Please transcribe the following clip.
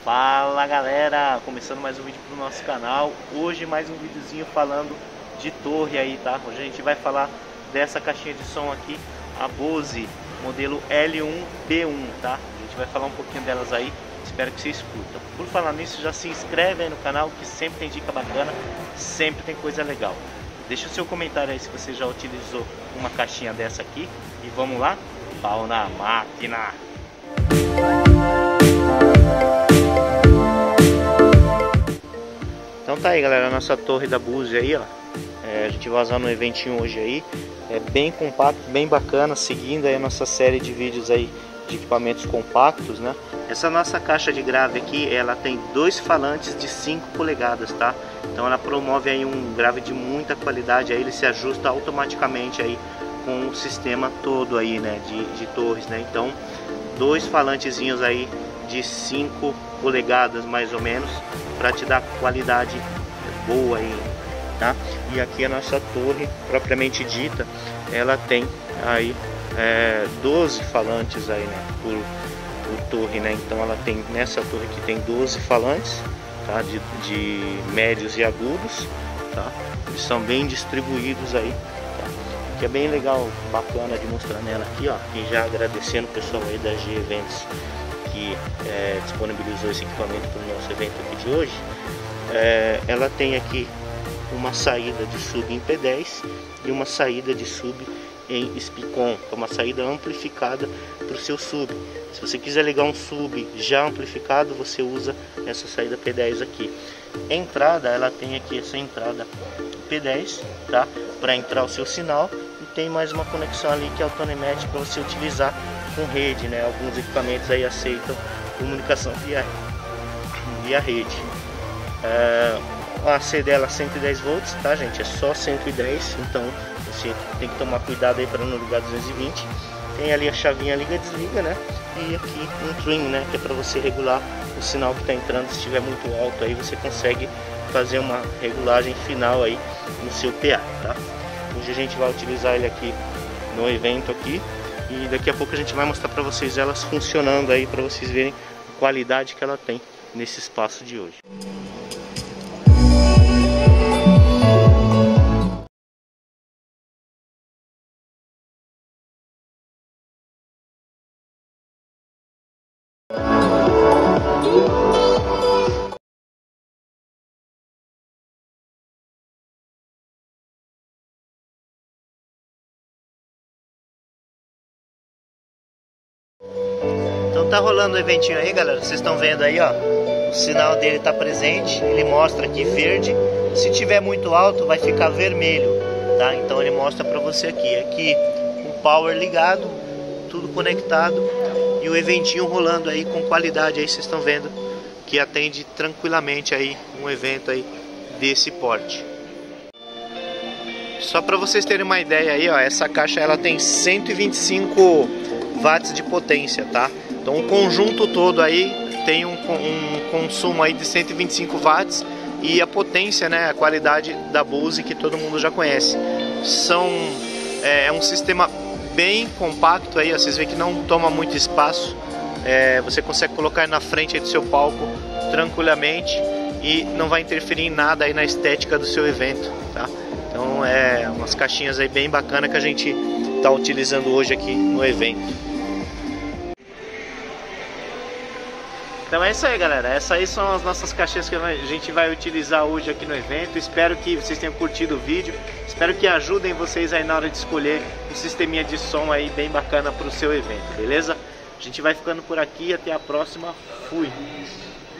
Fala galera, começando mais um vídeo pro nosso canal. Hoje mais um videozinho falando de torre aí, tá? Hoje a gente vai falar dessa caixinha de som aqui, a Bose modelo L1B1, tá? A gente vai falar um pouquinho delas aí, espero que vocês curtam. Por falar nisso, já se inscreve aí no canal que sempre tem dica bacana, sempre tem coisa legal. Deixa o seu comentário aí se você já utilizou uma caixinha dessa aqui e vamos lá? Pau na máquina! Então tá aí galera, a nossa torre da Bose aí, ó. A gente vai usar no eventinho hoje aí. É bem compacto, bem bacana, seguindo aí a nossa série de vídeos aí de equipamentos compactos, né? Essa nossa caixa de grave aqui, ela tem dois falantes de 5 polegadas, tá? Então ela promove aí um grave de muita qualidade, aí ele se ajusta automaticamente aí com o sistema todo aí, né? De torres, né? Então, dois falantezinhos aí de 5 polegadas mais ou menos, para te dar qualidade boa aí, tá? E aqui a nossa torre propriamente dita, ela tem aí 12 falantes aí, né, por torre, né? Então ela tem, nessa torre aqui tem 12 falantes, tá? De médios e agudos, tá? Eles são bem distribuídos aí, tá? Que é bem legal, bacana de mostrar nela aqui, ó. E já agradecendo o pessoal aí da G Eventos que disponibilizou esse equipamento para o nosso evento aqui de hoje. Ela tem aqui uma saída de sub em P10 e uma saída de sub em Spicon, que é uma saída amplificada para o seu sub. Se você quiser ligar um sub já amplificado, você usa essa saída P10 aqui. Entrada, ela tem aqui essa entrada P10, tá? Para entrar o seu sinal, e tem mais uma conexão ali que é o Tonemet para você utilizar com rede, né? Alguns equipamentos aí aceitam comunicação via rede. A AC dela 110 volts, tá gente? É só 110, então você tem que tomar cuidado aí para não ligar 220. Tem ali a chavinha liga e desliga, né? E aqui um trim, né? Que é para você regular o sinal que está entrando. Se estiver muito alto aí, você consegue fazer uma regulagem final aí no seu PA, tá? Hoje a gente vai utilizar ele aqui no evento aqui, e daqui a pouco a gente vai mostrar para vocês elas funcionando aí, para vocês verem a qualidade que ela tem nesse espaço de hoje. Então tá rolando o eventinho aí, galera. Vocês estão vendo aí, ó. O sinal dele tá presente. Ele mostra aqui verde. Se tiver muito alto, vai ficar vermelho, tá? Então ele mostra pra você aqui. Aqui o power ligado, tudo conectado, e o eventinho rolando aí com qualidade aí. Vocês estão vendo que atende tranquilamente aí um evento aí desse porte. Só para vocês terem uma ideia aí, ó, essa caixa ela tem 125 watts de potência, tá? Então o conjunto todo aí tem um consumo aí de 125 watts, e a potência, né, a qualidade da Bose que todo mundo já conhece. É um sistema bem compacto aí, ó, vocês veem que não toma muito espaço. Você consegue colocar aí na frente aí do seu palco tranquilamente e não vai interferir em nada aí na estética do seu evento, tá? Então umas caixinhas aí bem bacana que a gente tá utilizando hoje aqui no evento. Então é isso aí, galera. Essas aí são as nossas caixinhas que a gente vai utilizar hoje aqui no evento. Espero que vocês tenham curtido o vídeo. Espero que ajudem vocês aí na hora de escolher um sisteminha de som aí bem bacana para o seu evento, beleza? A gente vai ficando por aqui. Até a próxima. Fui!